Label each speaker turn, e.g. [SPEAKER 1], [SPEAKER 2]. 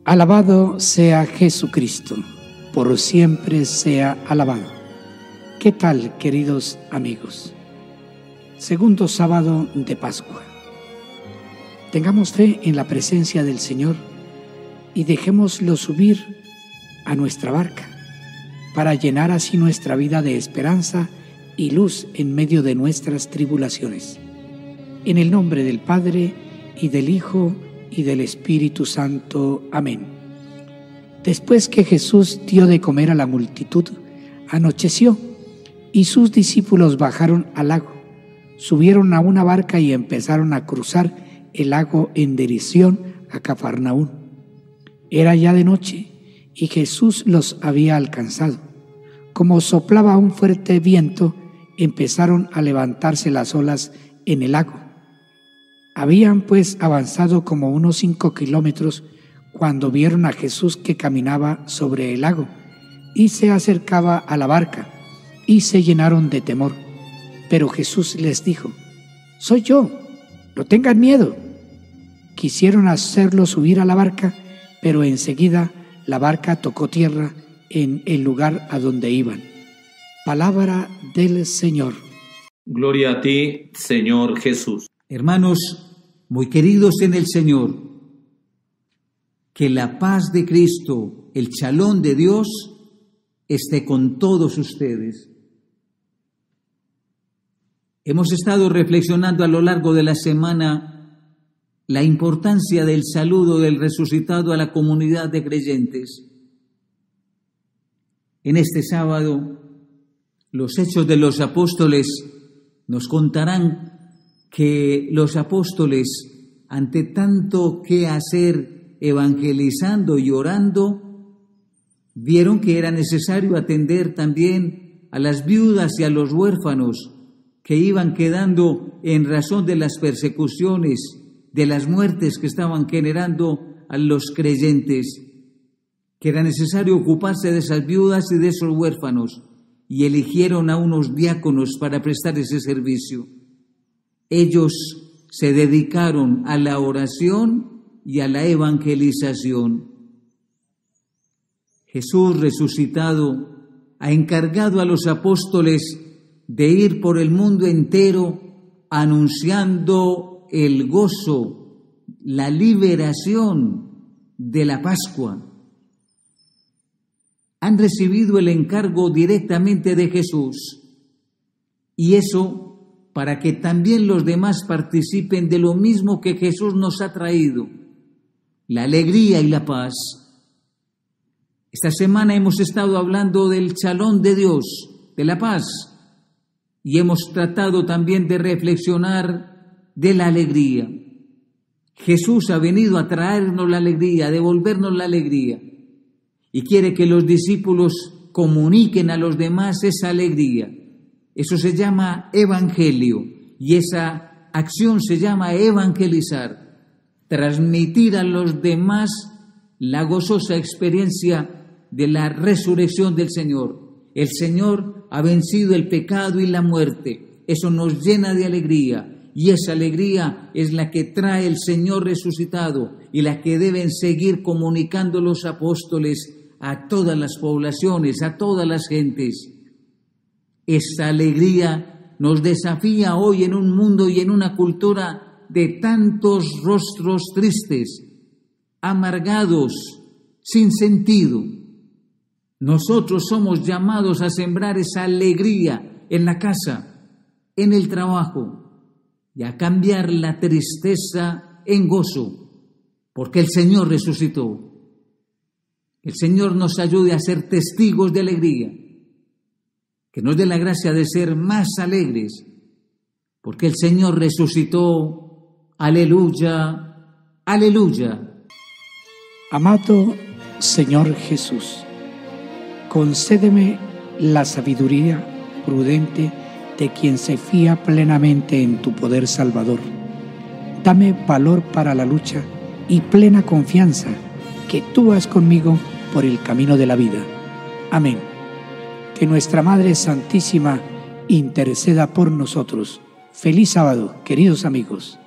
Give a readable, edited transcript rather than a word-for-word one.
[SPEAKER 1] Alabado sea Jesucristo, por siempre sea alabado. ¿Qué tal, queridos amigos? Segundo sábado de Pascua. Tengamos fe en la presencia del Señor y dejémoslo subir a nuestra barca para llenar así nuestra vida de esperanza y luz en medio de nuestras tribulaciones. En el nombre del Padre, y del Hijo, y del Espíritu Santo. Amén. Después que Jesús dio de comer a la multitud, anocheció, y sus discípulos bajaron al lago, subieron a una barca y empezaron a cruzar el lago en dirección a Cafarnaún. Era ya de noche, y Jesús los había alcanzado. Como soplaba un fuerte viento, empezaron a levantarse las olas en el lago. Habían pues avanzado como unos 5 kilómetros cuando vieron a Jesús que caminaba sobre el lago y se acercaba a la barca, y se llenaron de temor. Pero Jesús les dijo: «Soy yo, no tengan miedo». Quisieron hacerlo subir a la barca, pero enseguida la barca tocó tierra en el lugar a donde iban. Palabra del Señor.
[SPEAKER 2] Gloria a ti, Señor Jesús.
[SPEAKER 3] Hermanos, muy queridos en el Señor, que la paz de Cristo, el Shalom de Dios, esté con todos ustedes. Hemos estado reflexionando a lo largo de la semana la importancia del saludo del resucitado a la comunidad de creyentes. En este sábado, los Hechos de los Apóstoles nos contarán que los apóstoles, ante tanto que hacer evangelizando y orando, vieron que era necesario atender también a las viudas y a los huérfanos que iban quedando en razón de las persecuciones, de las muertes que estaban generando a los creyentes, que era necesario ocuparse de esas viudas y de esos huérfanos, y eligieron a unos diáconos para prestar ese servicio. Ellos se dedicaron a la oración y a la evangelización. Jesús resucitado ha encargado a los apóstoles de ir por el mundo entero anunciando el gozo, la liberación de la Pascua. Han recibido el encargo directamente de Jesús, y eso para que también los demás participen de lo mismo que Jesús nos ha traído, la alegría y la paz. Esta semana hemos estado hablando del Shalom de Dios, de la paz, y hemos tratado también de reflexionar de la alegría. Jesús ha venido a traernos la alegría, a devolvernos la alegría, y quiere que los discípulos comuniquen a los demás esa alegría. Eso se llama evangelio, y esa acción se llama evangelizar, transmitir a los demás la gozosa experiencia de la resurrección del Señor. El Señor ha vencido el pecado y la muerte. Eso nos llena de alegría, y esa alegría es la que trae el Señor resucitado y la que deben seguir comunicando los apóstoles a todas las poblaciones, a todas las gentes. Esta alegría nos desafía hoy en un mundo y en una cultura de tantos rostros tristes, amargados, sin sentido. Nosotros somos llamados a sembrar esa alegría en la casa, en el trabajo, y a cambiar la tristeza en gozo, porque el Señor resucitó. El Señor nos ayude a ser testigos de alegría, que nos dé la gracia de ser más alegres, porque el Señor resucitó. Aleluya, aleluya.
[SPEAKER 1] Amado Señor Jesús, concédeme la sabiduría prudente de quien se fía plenamente en tu poder salvador. Dame valor para la lucha y plena confianza que tú vas conmigo por el camino de la vida. Amén. Que nuestra Madre Santísima interceda por nosotros. Feliz sábado, queridos amigos.